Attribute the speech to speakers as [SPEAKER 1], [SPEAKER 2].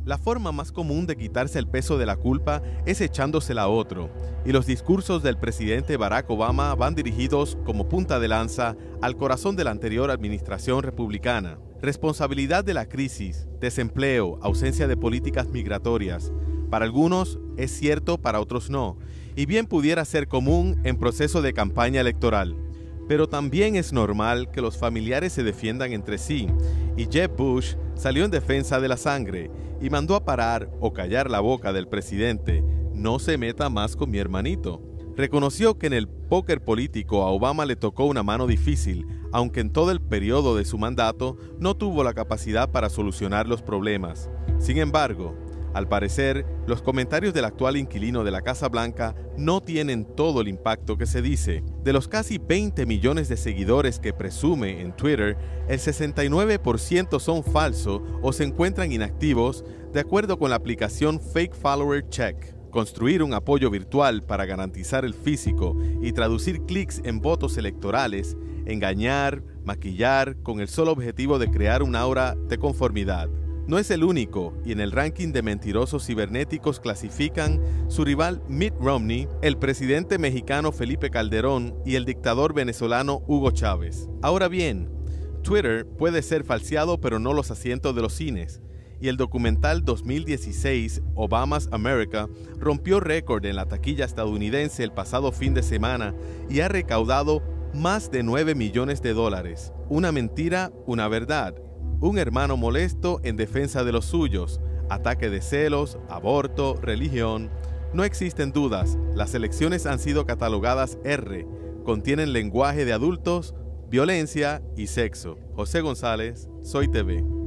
[SPEAKER 1] La forma más común de quitarse el peso de la culpa es echándosela a otro, y los discursos del presidente Barack Obama van dirigidos como punta de lanza al corazón de la anterior administración republicana. Responsabilidad de la crisis, desempleo, ausencia de políticas migratorias. Para algunos es cierto, para otros no, y bien pudiera ser común en proceso de campaña electoral. Pero también es normal que los familiares se defiendan entre sí, y Jeb Bush salió en defensa de la sangre y mandó a parar o callar la boca del presidente: no se meta más con mi hermanito. Reconoció que en el póker político a Obama le tocó una mano difícil, aunque en todo el periodo de su mandato no tuvo la capacidad para solucionar los problemas. Sin embargo, al parecer, los comentarios del actual inquilino de la Casa Blanca no tienen todo el impacto que se dice. De los casi 20 millones de seguidores que presume en Twitter, el 69% son falsos o se encuentran inactivos, de acuerdo con la aplicación Fake Follower Check. Construir un apoyo virtual para garantizar el físico y traducir clics en votos electorales, engañar, maquillar, con el solo objetivo de crear un aura de conformidad. No es el único, y en el ranking de mentirosos cibernéticos clasifican su rival Mitt Romney, el presidente mexicano Felipe Calderón y el dictador venezolano Hugo Chávez. Ahora bien, Twitter puede ser falseado, pero no los asientos de los cines, y el documental 2016 Obama's America rompió récord en la taquilla estadounidense el pasado fin de semana y ha recaudado más de $9 millones. Una mentira, una verdad. Un hermano molesto en defensa de los suyos, ataque de celos, aborto, religión. No existen dudas, las elecciones han sido catalogadas R, contienen lenguaje de adultos, violencia y sexo. José González, Soy TV.